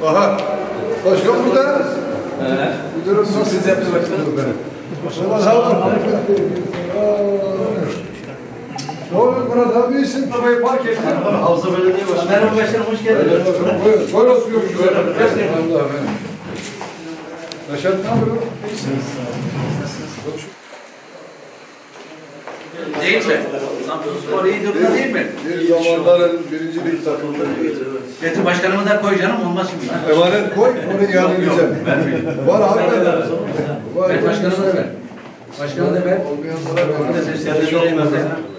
Bahar. Başkan burada. Müdürüm nasıl? Siz yaptınız başkanım. Ne oluyor burada? Bir isim arabayı park ettin. Havza Belediye Başkanı. Merhaba başkanım, hoş geldiniz. Buyur oturuyormuş. Reşat ne yapıyor? Değil mi? Samsunspor iyi durumda değil mi? Bir zamanların birincilik takımında. Getir başkanımı da koy canım, olmaz şimdi. Emanet koy, onun yanı güzel. Var abi. Ver başkanımı da ver. Başkanı da ver. Olmayanlara Onu da seslendireyim.